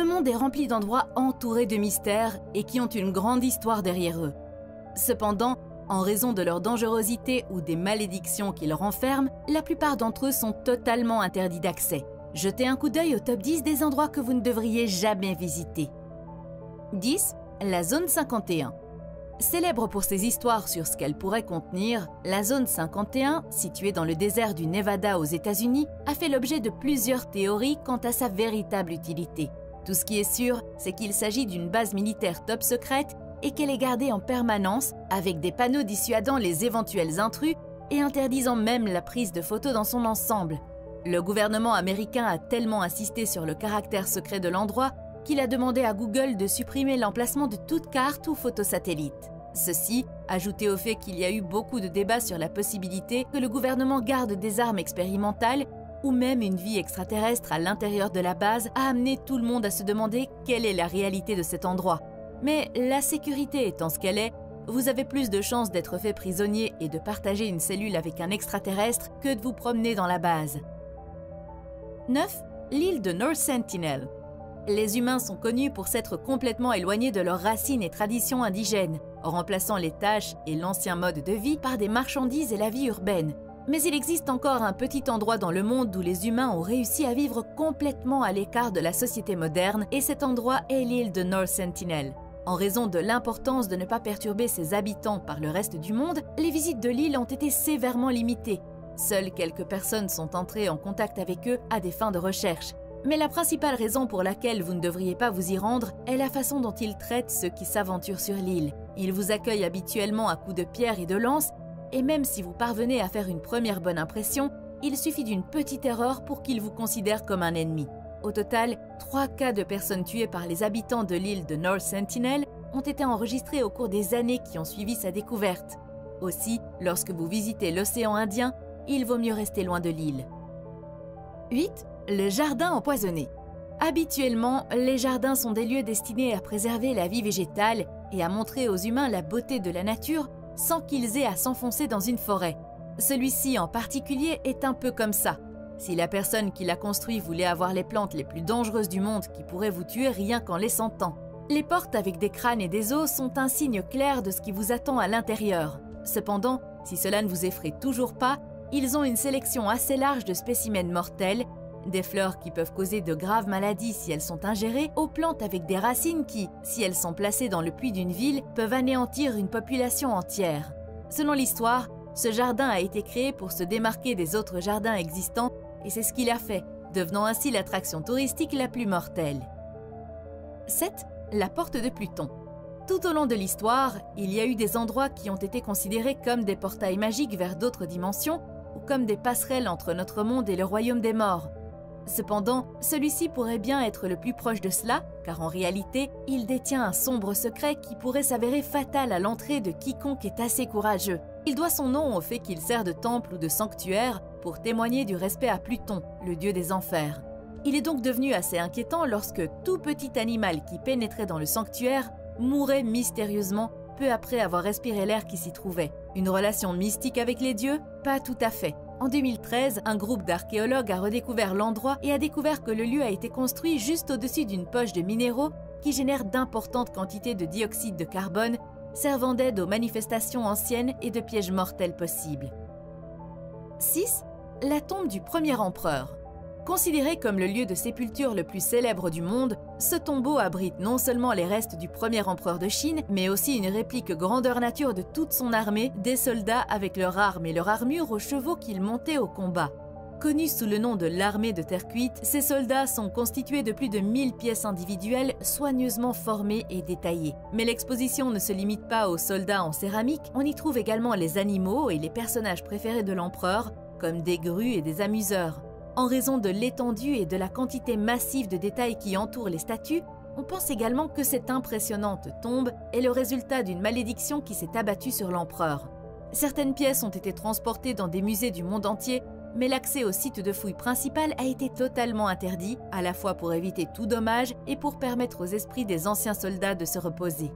Le monde est rempli d'endroits entourés de mystères et qui ont une grande histoire derrière eux. Cependant, en raison de leur dangerosité ou des malédictions qu'ils renferment, la plupart d'entre eux sont totalement interdits d'accès. Jetez un coup d'œil au top 10 des endroits que vous ne devriez jamais visiter. 10. La zone 51. Célèbre pour ses histoires sur ce qu'elle pourrait contenir, la zone 51, située dans le désert du Nevada aux États-Unis, a fait l'objet de plusieurs théories quant à sa véritable utilité. Tout ce qui est sûr, c'est qu'il s'agit d'une base militaire top secrète et qu'elle est gardée en permanence avec des panneaux dissuadant les éventuels intrus et interdisant même la prise de photos dans son ensemble. Le gouvernement américain a tellement insisté sur le caractère secret de l'endroit qu'il a demandé à Google de supprimer l'emplacement de toute carte ou photo satellite. Ceci, ajouté au fait qu'il y a eu beaucoup de débats sur la possibilité que le gouvernement garde des armes expérimentales ou même une vie extraterrestre à l'intérieur de la base, a amené tout le monde à se demander quelle est la réalité de cet endroit. Mais la sécurité étant ce qu'elle est, vous avez plus de chances d'être fait prisonnier et de partager une cellule avec un extraterrestre que de vous promener dans la base. 9. L'île de North Sentinel. Les humains sont connus pour s'être complètement éloignés de leurs racines et traditions indigènes, remplaçant les tâches et l'ancien mode de vie par des marchandises et la vie urbaine. Mais il existe encore un petit endroit dans le monde où les humains ont réussi à vivre complètement à l'écart de la société moderne, et cet endroit est l'île de North Sentinel. En raison de l'importance de ne pas perturber ses habitants par le reste du monde, les visites de l'île ont été sévèrement limitées. Seules quelques personnes sont entrées en contact avec eux à des fins de recherche. Mais la principale raison pour laquelle vous ne devriez pas vous y rendre est la façon dont ils traitent ceux qui s'aventurent sur l'île. Ils vous accueillent habituellement à coups de pierre et de lance, et même si vous parvenez à faire une première bonne impression, il suffit d'une petite erreur pour qu'ils vous considèrent comme un ennemi. Au total, 3 cas de personnes tuées par les habitants de l'île de North Sentinel ont été enregistrés au cours des années qui ont suivi sa découverte. Aussi, lorsque vous visitez l'océan Indien, il vaut mieux rester loin de l'île. 8. Le jardin empoisonné. Habituellement, les jardins sont des lieux destinés à préserver la vie végétale et à montrer aux humains la beauté de la nature sans qu'ils aient à s'enfoncer dans une forêt. Celui-ci en particulier est un peu comme ça. Si la personne qui l'a construit voulait avoir les plantes les plus dangereuses du monde qui pourraient vous tuer rien qu'en les sentant. Les portes avec des crânes et des os sont un signe clair de ce qui vous attend à l'intérieur. Cependant, si cela ne vous effraie toujours pas, ils ont une sélection assez large de spécimens mortels, des fleurs qui peuvent causer de graves maladies si elles sont ingérées, aux plantes avec des racines qui, si elles sont placées dans le puits d'une ville, peuvent anéantir une population entière. Selon l'histoire, ce jardin a été créé pour se démarquer des autres jardins existants, et c'est ce qu'il a fait, devenant ainsi l'attraction touristique la plus mortelle. 7. La porte de Pluton. Tout au long de l'histoire, il y a eu des endroits qui ont été considérés comme des portails magiques vers d'autres dimensions, ou comme des passerelles entre notre monde et le royaume des morts. Cependant, celui-ci pourrait bien être le plus proche de cela, car en réalité, il détient un sombre secret qui pourrait s'avérer fatal à l'entrée de quiconque est assez courageux. Il doit son nom au fait qu'il sert de temple ou de sanctuaire pour témoigner du respect à Pluton, le dieu des enfers. Il est donc devenu assez inquiétant lorsque tout petit animal qui pénétrait dans le sanctuaire mourait mystérieusement peu après avoir respiré l'air qui s'y trouvait. Une relation mystique avec les dieux? Pas tout à fait. En 2013, un groupe d'archéologues a redécouvert l'endroit et a découvert que le lieu a été construit juste au-dessus d'une poche de minéraux qui génère d'importantes quantités de dioxyde de carbone, servant d'aide aux manifestations anciennes et de pièges mortels possibles. 6. La tombe du premier empereur. Considéré comme le lieu de sépulture le plus célèbre du monde, ce tombeau abrite non seulement les restes du premier empereur de Chine, mais aussi une réplique grandeur nature de toute son armée, des soldats avec leurs armes et leur armure aux chevaux qu'ils montaient au combat. Connus sous le nom de l'armée de terre cuite, ces soldats sont constitués de plus de 1000 pièces individuelles soigneusement formées et détaillées. Mais l'exposition ne se limite pas aux soldats en céramique, on y trouve également les animaux et les personnages préférés de l'empereur, comme des grues et des amuseurs. En raison de l'étendue et de la quantité massive de détails qui entourent les statues, on pense également que cette impressionnante tombe est le résultat d'une malédiction qui s'est abattue sur l'empereur. Certaines pièces ont été transportées dans des musées du monde entier, mais l'accès au site de fouille principal a été totalement interdit, à la fois pour éviter tout dommage et pour permettre aux esprits des anciens soldats de se reposer.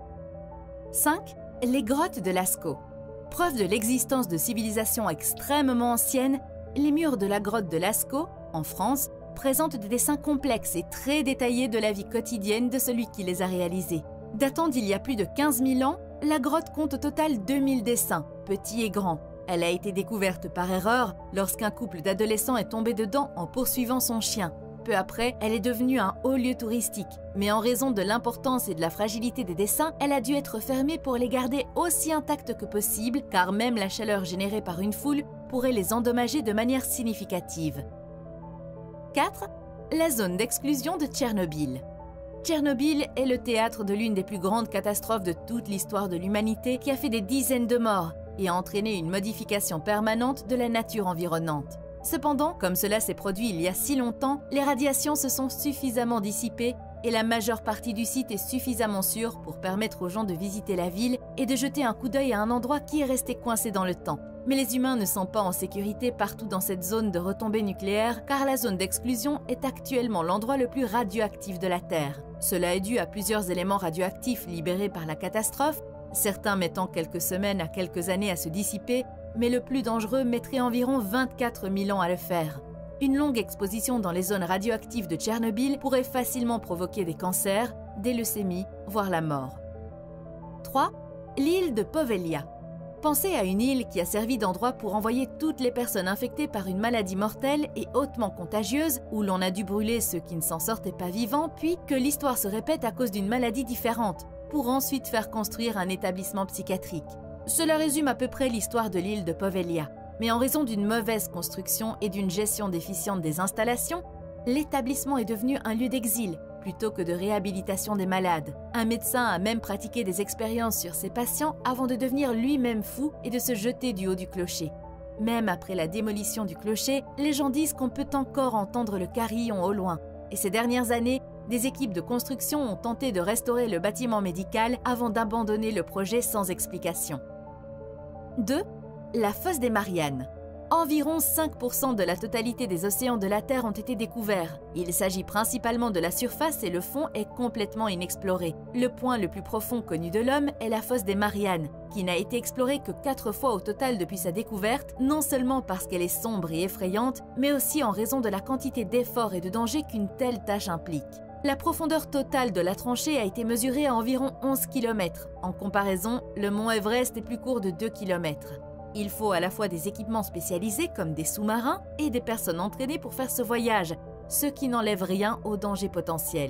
5. Les grottes de Lascaux. Preuve de l'existence de civilisations extrêmement anciennes, les murs de la grotte de Lascaux, en France, présentent des dessins complexes et très détaillés de la vie quotidienne de celui qui les a réalisés. Datant d'il y a plus de 15 000 ans, la grotte compte au total 2000 dessins, petits et grands. Elle a été découverte par erreur lorsqu'un couple d'adolescents est tombé dedans en poursuivant son chien. Peu après, elle est devenue un haut lieu touristique, mais en raison de l'importance et de la fragilité des dessins, elle a dû être fermée pour les garder aussi intacts que possible, car même la chaleur générée par une foule pourrait les endommager de manière significative. 4. La zone d'exclusion de Tchernobyl. Tchernobyl est le théâtre de l'une des plus grandes catastrophes de toute l'histoire de l'humanité qui a fait des dizaines de morts et a entraîné une modification permanente de la nature environnante. Cependant, comme cela s'est produit il y a si longtemps, les radiations se sont suffisamment dissipées et la majeure partie du site est suffisamment sûre pour permettre aux gens de visiter la ville et de jeter un coup d'œil à un endroit qui est resté coincé dans le temps. Mais les humains ne sont pas en sécurité partout dans cette zone de retombée nucléaire car la zone d'exclusion est actuellement l'endroit le plus radioactif de la Terre. Cela est dû à plusieurs éléments radioactifs libérés par la catastrophe, certains mettant quelques semaines à quelques années à se dissiper, mais le plus dangereux mettrait environ 24 000 ans à le faire. Une longue exposition dans les zones radioactives de Tchernobyl pourrait facilement provoquer des cancers, des leucémies, voire la mort. 3. L'île de Poveglia. Pensez à une île qui a servi d'endroit pour envoyer toutes les personnes infectées par une maladie mortelle et hautement contagieuse, où l'on a dû brûler ceux qui ne s'en sortaient pas vivants, puis que l'histoire se répète à cause d'une maladie différente, pour ensuite faire construire un établissement psychiatrique. Cela résume à peu près l'histoire de l'île de Poveglia. Mais en raison d'une mauvaise construction et d'une gestion déficiente des installations, l'établissement est devenu un lieu d'exil plutôt que de réhabilitation des malades. Un médecin a même pratiqué des expériences sur ses patients avant de devenir lui-même fou et de se jeter du haut du clocher. Même après la démolition du clocher, les gens disent qu'on peut encore entendre le carillon au loin. Et ces dernières années, des équipes de construction ont tenté de restaurer le bâtiment médical avant d'abandonner le projet sans explication. 2. La fosse des Mariannes. Environ 5% de la totalité des océans de la Terre ont été découverts. Il s'agit principalement de la surface et le fond est complètement inexploré. Le point le plus profond connu de l'homme est la fosse des Mariannes, qui n'a été explorée que 4 fois au total depuis sa découverte, non seulement parce qu'elle est sombre et effrayante, mais aussi en raison de la quantité d'efforts et de dangers qu'une telle tâche implique. La profondeur totale de la tranchée a été mesurée à environ 11 km. En comparaison, le mont Everest est plus court de 2 km. Il faut à la fois des équipements spécialisés comme des sous-marins et des personnes entraînées pour faire ce voyage, ce qui n'enlève rien au danger potentiel.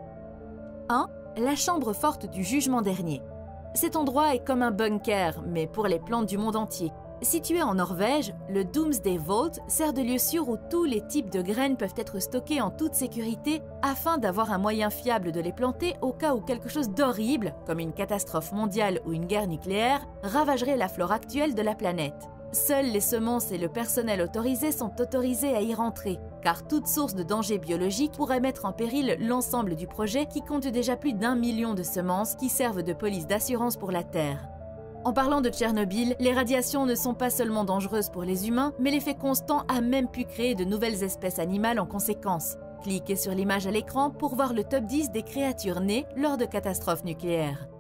1. La chambre forte du jugement dernier. Cet endroit est comme un bunker, mais pour les plantes du monde entier. Situé en Norvège, le Doomsday Vault sert de lieu sûr où tous les types de graines peuvent être stockées en toute sécurité afin d'avoir un moyen fiable de les planter au cas où quelque chose d'horrible, comme une catastrophe mondiale ou une guerre nucléaire, ravagerait la flore actuelle de la planète. Seuls les semences et le personnel autorisé sont autorisés à y rentrer, car toute source de danger biologique pourrait mettre en péril l'ensemble du projet qui compte déjà plus d'1 million de semences qui servent de police d'assurance pour la Terre. En parlant de Tchernobyl, les radiations ne sont pas seulement dangereuses pour les humains, mais l'effet constant a même pu créer de nouvelles espèces animales en conséquence. Cliquez sur l'image à l'écran pour voir le top 10 des créatures nées lors de catastrophes nucléaires.